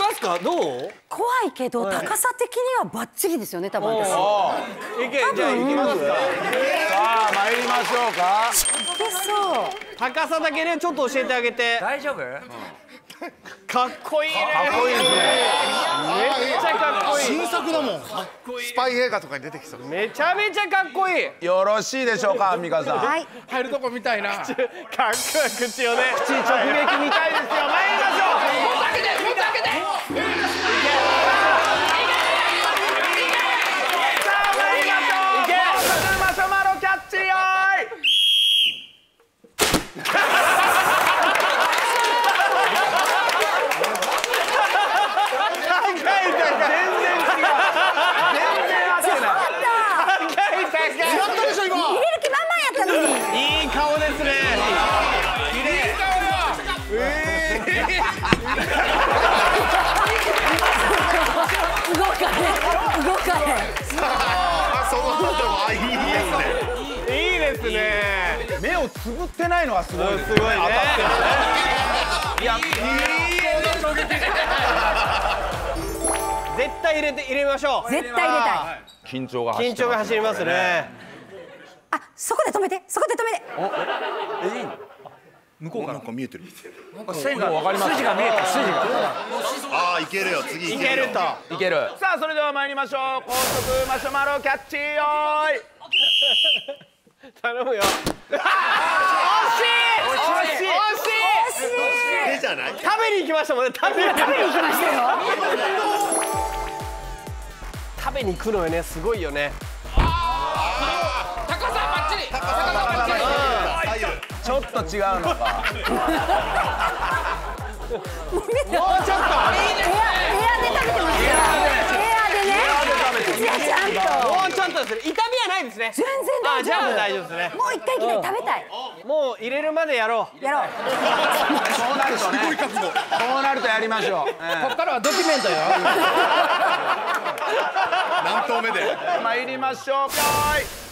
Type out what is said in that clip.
ますか？どう？ 怖いけど高さ的にはバッチリですよね、多分私。 いけ、じゃあ行きますか。 さあ参りましょうか。 いけそう。 高さだけね、ちょっと教えてあげて。 大丈夫？ かっこいいね。 かっこいいですね。 めっちゃかっこいい。 新作だもん。スパイ映画とかに出てきそう。 めちゃめちゃかっこいい。 よろしいでしょうか、アンミカさん。 はい。 入るとこみたいな。 かっこいい口をね。口直撃みたいですよ。参りましょう。マシュマロキャッチよいい顔ですね。綺麗。 動かへん。動かへん。 その後もいいですね。 いいですね。 目をつぶってないのがすごいですね。 すごいね。 いや、 絶対入れましょう。 絶対入れたい。 緊張が走ってます。 緊張が走りますね。 あ、そこで止めて。そこで止めて。 向こうからなんか見えてる。 線が筋が見えた。筋が。 ああ、いけるよ。次いけると。 いける。さあそれでは参りましょう。高速マシュマロキャッチよーい。 頼むよ。惜しい。 手じゃない。 食べに行きましたもんね。食べに行きましたよ。食べに行くのよね。すごいよね。 高さバッチリ。高さバッチリ。 ちょっと違うのか。 もうちょっと。エアで食べてますよ。エアでね。ちゃんと。 もうちょっとですね。痛みはないですね。 全然大丈夫。 じゃあ大丈夫ですね。 もう一回きて食べたい。 もう入れるまでやろう。 やろう。 そうなるとね。こうなるとやりましょう。 ここからはドキュメントよ。 何投目で。 参りましょう。よーい。